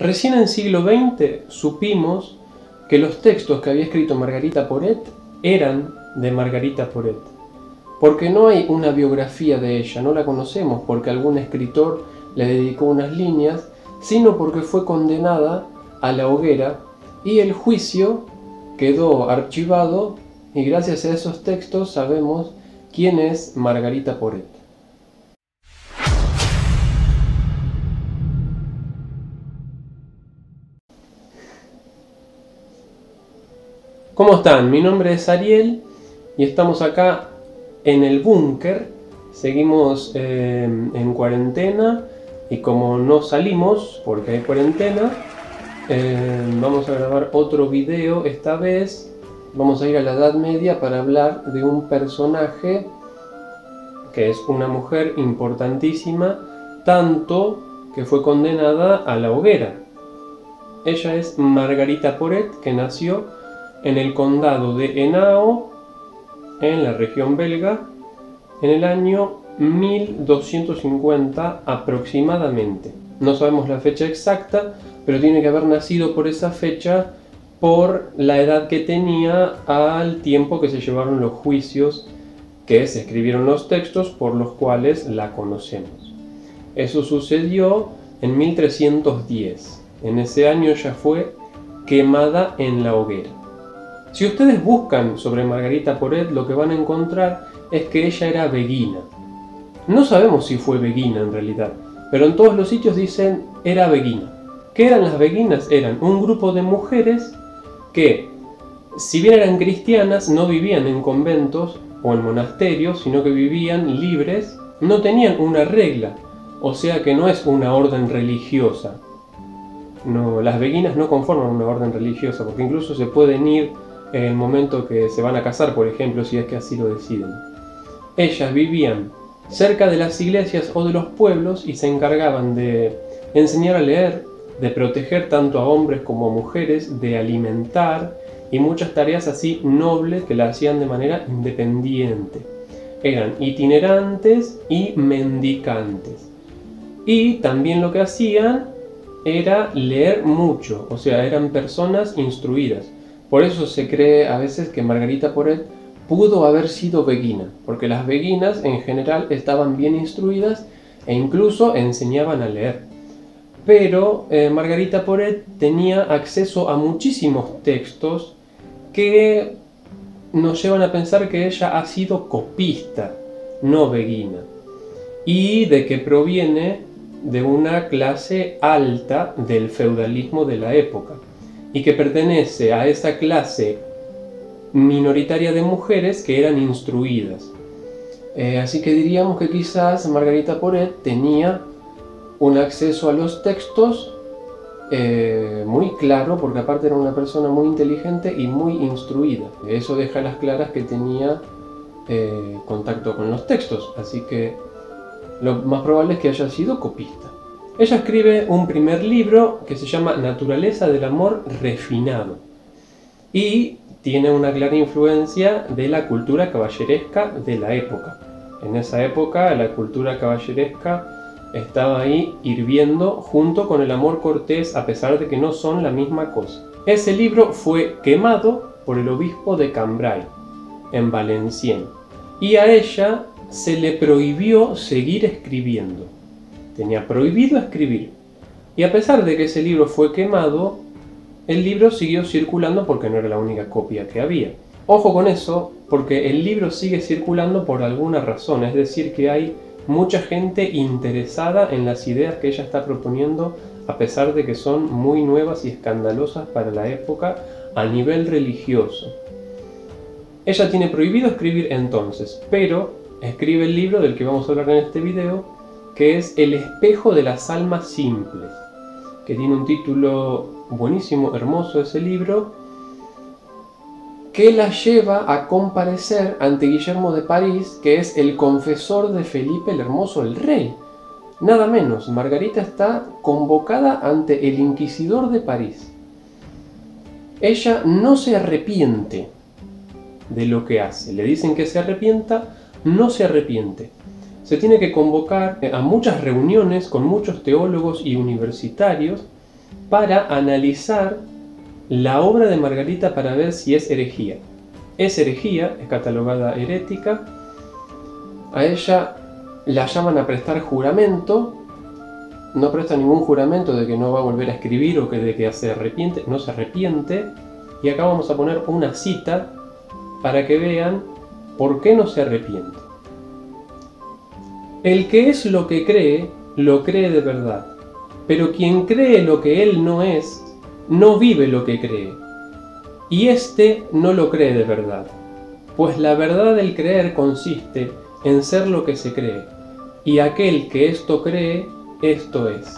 Recién en siglo XX supimos que los textos que había escrito Margarita Porete eran de Margarita Porete, porque no hay una biografía de ella, no la conocemos porque algún escritor le dedicó unas líneas, sino porque fue condenada a la hoguera y el juicio quedó archivado y gracias a esos textos sabemos quién es Margarita Porete. ¿Cómo están? Mi nombre es Ariel y estamos acá en el búnker. Seguimos en cuarentena y como no salimos porque hay cuarentena, vamos a grabar otro video. Esta vez vamos a ir a la Edad Media para hablar de un personaje que es una mujer importantísima, tanto que fue condenada a la hoguera. Ella es Margarita Porete, que nació en el condado de Henao, en la región belga, en el año 1250 aproximadamente. No sabemos la fecha exacta, pero tiene que haber nacido por esa fecha por la edad que tenía al tiempo que se llevaron los juicios que se escribieron los textos por los cuales la conocemos. Eso sucedió en 1310. En ese año ella fue quemada en la hoguera. Si ustedes buscan sobre Margarita Porete, lo que van a encontrar es que ella era beguina. No sabemos si fue beguina en realidad, pero en todos los sitios dicen era beguina. ¿Qué eran las beguinas? Eran un grupo de mujeres que, si bien eran cristianas, no vivían en conventos o en monasterios, sino que vivían libres, no tenían una regla, o sea que no es una orden religiosa. No, las beguinas no conforman una orden religiosa, porque incluso se pueden ir en el momento que se van a casar, por ejemplo, si es que así lo deciden. Ellas vivían cerca de las iglesias o de los pueblos y se encargaban de enseñar a leer, de proteger tanto a hombres como a mujeres, de alimentar y muchas tareas así nobles que la hacían de manera independiente. Eran itinerantes y mendicantes. Y también lo que hacían era leer mucho, o sea, eran personas instruidas. Por eso se cree a veces que Margarita Porete pudo haber sido beguina, porque las beguinas en general estaban bien instruidas e incluso enseñaban a leer. Pero Margarita Porete tenía acceso a muchísimos textos que nos llevan a pensar que ella ha sido copista, no beguina, y de que proviene de una clase alta del feudalismo de la época, y que pertenece a esa clase minoritaria de mujeres que eran instruidas. Así que diríamos que quizás Margarita Porete tenía un acceso a los textos muy claro, porque aparte era una persona muy inteligente y muy instruida. Eso deja a las claras que tenía contacto con los textos, así que lo más probable es que haya sido copista. Ella escribe un primer libro que se llama Naturaleza del amor refinado y tiene una clara influencia de la cultura caballeresca de la época. En esa época la cultura caballeresca estaba ahí hirviendo junto con el amor cortés, a pesar de que no son la misma cosa. Ese libro fue quemado por el obispo de Cambrai, en Valenciennes, y a ella se le prohibió seguir escribiendo. Tenía prohibido escribir. Y a pesar de que ese libro fue quemado, el libro siguió circulando porque no era la única copia que había. Ojo con eso, porque el libro sigue circulando por alguna razón, es decir, que hay mucha gente interesada en las ideas que ella está proponiendo, a pesar de que son muy nuevas y escandalosas para la época a nivel religioso. Ella tiene prohibido escribir entonces, pero escribe el libro del que vamos a hablar en este video, que es El espejo de las almas simples, que tiene un título buenísimo, hermoso ese libro, que la lleva a comparecer ante Guillermo de París, que es el confesor de Felipe el Hermoso, el rey. Nada menos, Margarita está convocada ante el inquisidor de París. Ella no se arrepiente de lo que hace. Le dicen que se arrepienta, no se arrepiente. Se tiene que convocar a muchas reuniones con muchos teólogos y universitarios para analizar la obra de Margarita para ver si es herejía. Es herejía, es catalogada herética. A ella la llaman a prestar juramento. No presta ningún juramento de que no va a volver a escribir o de que se arrepiente. No se arrepiente. Y acá vamos a poner una cita para que vean por qué no se arrepiente. El que es lo que cree, lo cree de verdad. Pero quien cree lo que él no es, no vive lo que cree. Y éste no lo cree de verdad. Pues la verdad del creer consiste en ser lo que se cree. Y aquel que esto cree, esto es.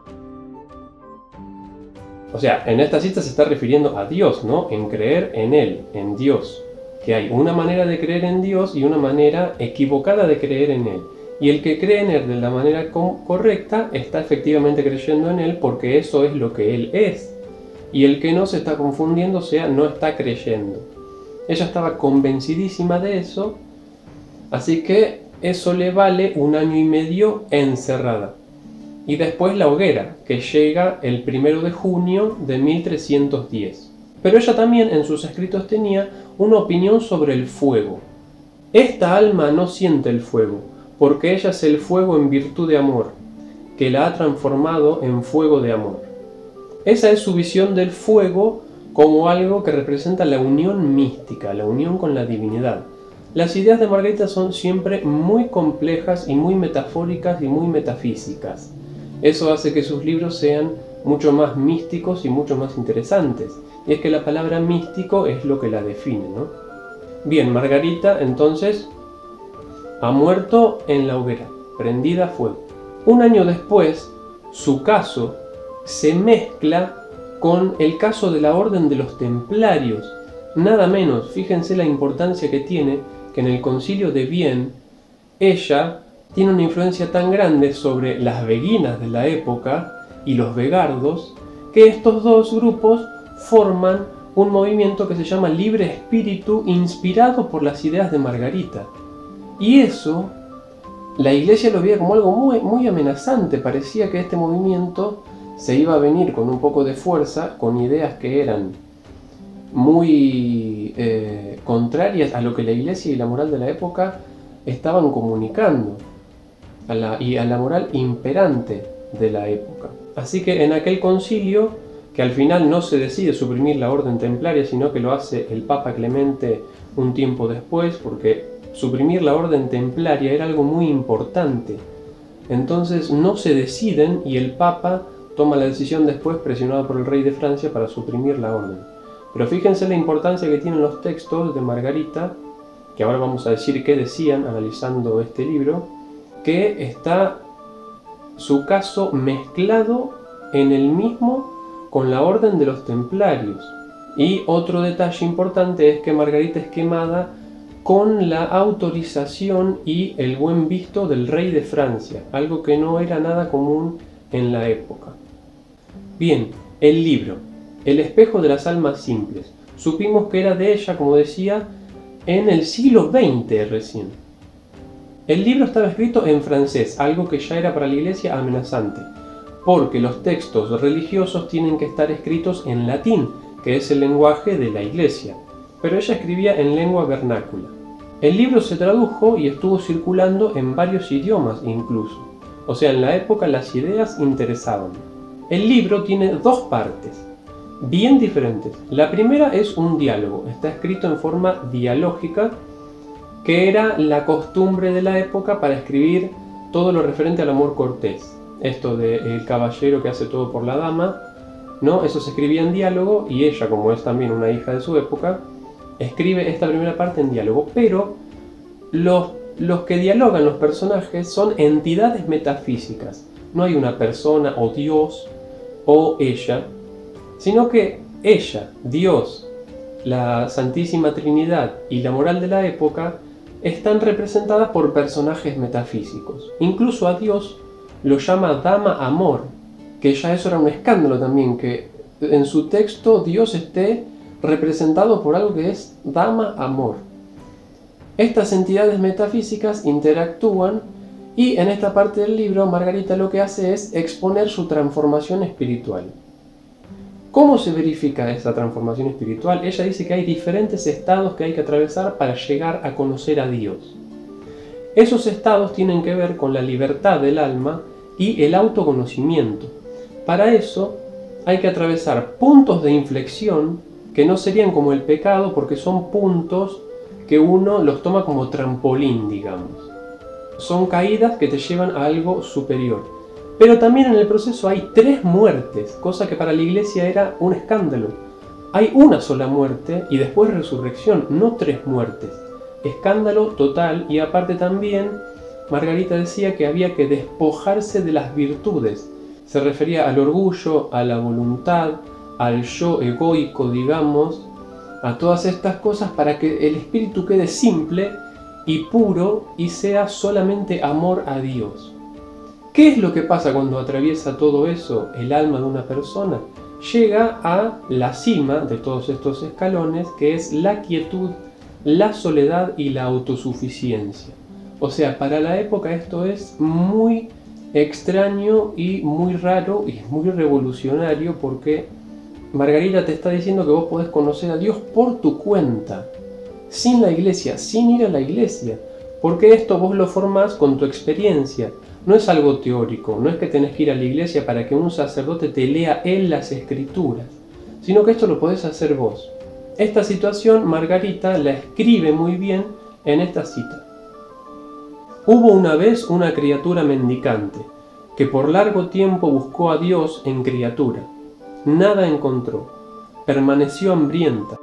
O sea, en esta cita se está refiriendo a Dios, ¿no? En creer en Él, en Dios. Que hay una manera de creer en Dios y una manera equivocada de creer en Él. Y el que cree en Él de la manera correcta está efectivamente creyendo en Él porque eso es lo que Él es. Y el que no se está confundiendo, o sea, no está creyendo. Ella estaba convencidísima de eso, así que eso le vale 1 año y medio encerrada. Y después la hoguera, que llega el 1 de junio de 1310. Pero ella también en sus escritos tenía una opinión sobre el fuego. Esta alma no siente el fuego, porque ella es el fuego en virtud de amor, que la ha transformado en fuego de amor. Esa es su visión del fuego como algo que representa la unión mística, la unión con la divinidad. Las ideas de Margarita son siempre muy complejas y muy metafóricas y muy metafísicas. Eso hace que sus libros sean mucho más místicos y mucho más interesantes. Y es que la palabra místico es lo que la define, ¿no? Bien, Margarita entonces ha muerto en la hoguera, prendida a fuego. 1 año después, su caso se mezcla con el caso de la Orden de los Templarios. Nada menos, fíjense la importancia que tiene que en el Concilio de Vienne ella tiene una influencia tan grande sobre las beguinas de la época y los vegardos, que estos dos grupos forman un movimiento que se llama Libre Espíritu, inspirado por las ideas de Margarita. Y eso, la Iglesia lo veía como algo muy amenazante. Parecía que este movimiento se iba a venir con un poco de fuerza, con ideas que eran muy contrarias a lo que la Iglesia y la moral de la época estaban comunicando, y a la moral imperante de la época. Así que en aquel concilio, que al final no se decide suprimir la orden templaria, sino que lo hace el Papa Clemente un tiempo después, porque suprimir la orden templaria era algo muy importante. Entonces no se deciden y el Papa toma la decisión después, presionado por el rey de Francia, para suprimir la orden. Pero fíjense la importancia que tienen los textos de Margarita, que ahora vamos a decir qué decían analizando este libro, que está su caso mezclado en el mismo con la orden de los templarios. Y otro detalle importante es que Margarita es quemada con la autorización y el buen visto del rey de Francia, algo que no era nada común en la época. Bien, el libro, El espejo de las almas simples. Supimos que era de ella, como decía, en el siglo XX recién. El libro estaba escrito en francés, algo que ya era para la Iglesia amenazante, porque los textos religiosos tienen que estar escritos en latín, que es el lenguaje de la Iglesia, pero ella escribía en lengua vernácula. El libro se tradujo y estuvo circulando en varios idiomas incluso, o sea, en la época las ideas interesaban. El libro tiene 2 partes, bien diferentes. La primera es un diálogo, está escrito en forma dialógica, que era la costumbre de la época para escribir todo lo referente al amor cortés. Esto de el caballero que hace todo por la dama, ¿no? Eso se escribía en diálogo y ella, como es también una hija de su época, escribe esta primera parte en diálogo. Pero los que dialogan, los personajes, son entidades metafísicas. No hay una persona o Dios o ella, sino que ella, Dios, la Santísima Trinidad y la moral de la época están representadas por personajes metafísicos. Incluso a Dios lo llama Dama Amor, que ya eso era un escándalo también, que en su texto Dios esté representado por algo que es Dama Amor. Estas entidades metafísicas interactúan y en esta parte del libro Margarita lo que hace es exponer su transformación espiritual. ¿Cómo se verifica esa transformación espiritual? Ella dice que hay diferentes estados que hay que atravesar para llegar a conocer a Dios. Esos estados tienen que ver con la libertad del alma y el autoconocimiento. Para eso hay que atravesar puntos de inflexión que no serían como el pecado, porque son puntos que uno los toma como trampolín, digamos. Son caídas que te llevan a algo superior. Pero también en el proceso hay 3 muertes, cosa que para la iglesia era un escándalo. Hay una sola muerte y después resurrección, no 3 muertes. Escándalo total. Y aparte también Margarita decía que había que despojarse de las virtudes. Se refería al orgullo, a la voluntad, al yo egoico, digamos, a todas estas cosas para que el espíritu quede simple y puro y sea solamente amor a Dios. ¿Qué es lo que pasa cuando atraviesa todo eso el alma de una persona? Llega a la cima de todos estos escalones, que es la quietud, la soledad y la autosuficiencia. O sea, para la época esto es muy extraño y muy raro y muy revolucionario, porque Margarita te está diciendo que vos podés conocer a Dios por tu cuenta, sin la iglesia, sin ir a la iglesia, porque esto vos lo formás con tu experiencia. No es algo teórico, no es que tenés que ir a la iglesia para que un sacerdote te lea él las escrituras, sino que esto lo podés hacer vos. Esta situación Margarita la escribe muy bien en esta cita. Hubo una vez una criatura mendicante, que por largo tiempo buscó a Dios en criatura. Nada encontró, permaneció hambrienta.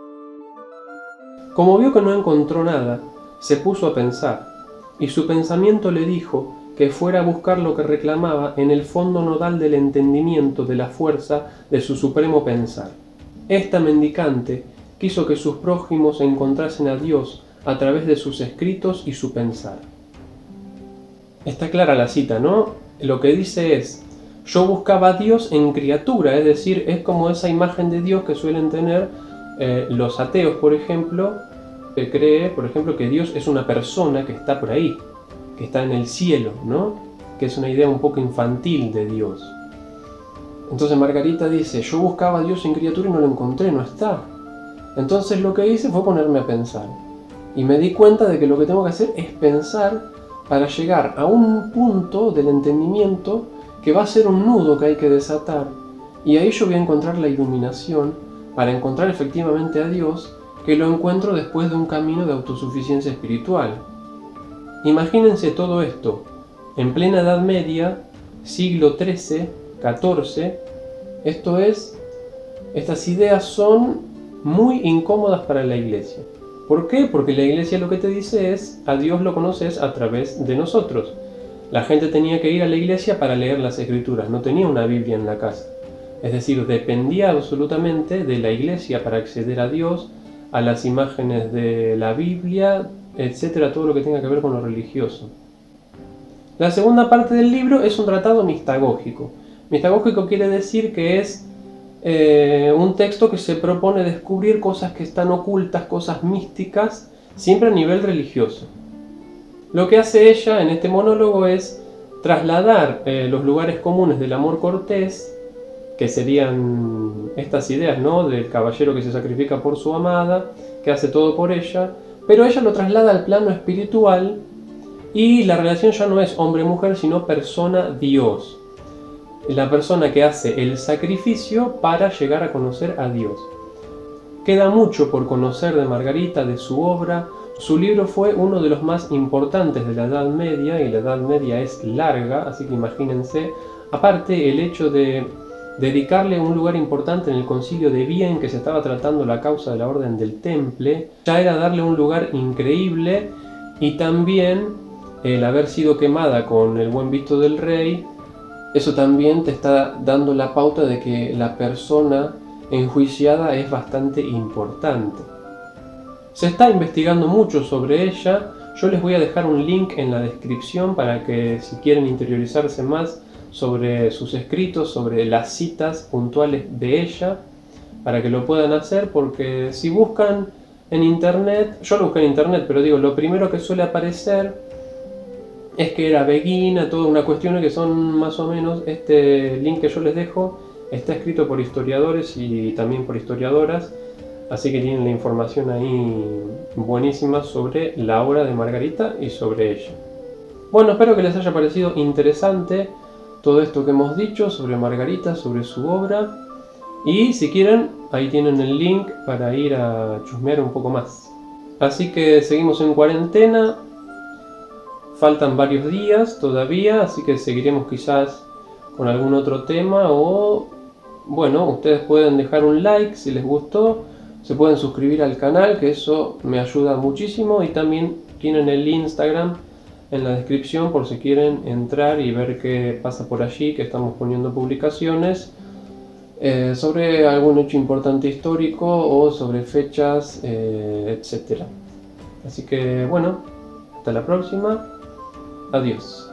Como vio que no encontró nada, se puso a pensar, y su pensamiento le dijo que fuera a buscar lo que reclamaba en el fondo nodal del entendimiento de la fuerza de su supremo pensar. Esta mendicante quiso que sus prójimos encontrasen a Dios a través de sus escritos y su pensar. Está clara la cita, ¿no? Lo que dice es: yo buscaba a Dios en criatura, es decir, es como esa imagen de Dios que suelen tener los ateos, por ejemplo, que cree, por ejemplo, que Dios es una persona que está por ahí, que está en el cielo, ¿no? Que es una idea un poco infantil de Dios. Entonces Margarita dice: yo buscaba a Dios en criatura y no lo encontré, no está. Entonces lo que hice fue ponerme a pensar. Y me di cuenta de que lo que tengo que hacer es pensar para llegar a un punto del entendimiento que va a ser un nudo que hay que desatar. Y ahí yo voy a encontrar la iluminación para encontrar efectivamente a Dios, que lo encuentro después de un camino de autosuficiencia espiritual. Imagínense todo esto en plena Edad Media, siglo XIII, XIV. Esto es, estas ideas son muy incómodas para la iglesia. ¿Por qué? Porque la iglesia lo que te dice es: a Dios lo conoces a través de nosotros. La gente tenía que ir a la iglesia para leer las escrituras, no tenía una Biblia en la casa. Es decir, dependía absolutamente de la iglesia para acceder a Dios, a las imágenes de la Biblia, etcétera, todo lo que tenga que ver con lo religioso. La segunda parte del libro es un tratado mistagógico. Mistagógico quiere decir que es un texto que se propone descubrir cosas que están ocultas, cosas místicas, siempre a nivel religioso. Lo que hace ella en este monólogo es trasladar los lugares comunes del amor cortés, que serían estas ideas, ¿no?, del caballero que se sacrifica por su amada, que hace todo por ella, pero ella lo traslada al plano espiritual y la relación ya no es hombre-mujer, sino persona-Dios. La persona que hace el sacrificio para llegar a conocer a Dios. Queda mucho por conocer de Margarita, de su obra. Su libro fue uno de los más importantes de la Edad Media, y la Edad Media es larga, así que imagínense. Aparte, el hecho de dedicarle un lugar importante en el Concilio de Vienne, que se estaba tratando la causa de la Orden del Temple, ya era darle un lugar increíble, y también el haber sido quemada con el buen visto del rey. Eso también te está dando la pauta de que la persona enjuiciada es bastante importante. Se está investigando mucho sobre ella. Yo les voy a dejar un link en la descripción para que, si quieren interiorizarse más sobre sus escritos, sobre las citas puntuales de ella, para que lo puedan hacer, porque si buscan en internet, yo lo busqué en internet, pero digo, lo primero que suele aparecer es que era beguina, toda una cuestión que son más o menos, este link que yo les dejo Está escrito por historiadores y también por historiadoras, así que tienen la información ahí buenísima sobre la obra de Margarita y sobre ella. Bueno, espero que les haya parecido interesante todo esto que hemos dicho sobre Margarita, sobre su obra. Y si quieren, ahí tienen el link para ir a chusmear un poco más. Así que seguimos en cuarentena. Faltan varios días todavía, así que seguiremos quizás con algún otro tema o... Bueno, ustedes pueden dejar un like si les gustó. Se pueden suscribir al canal, que eso me ayuda muchísimo. Y también tienen el Instagram en la descripción por si quieren entrar y ver qué pasa por allí, que estamos poniendo publicaciones sobre algún hecho importante histórico o sobre fechas, etc. Así que bueno, hasta la próxima. Adiós.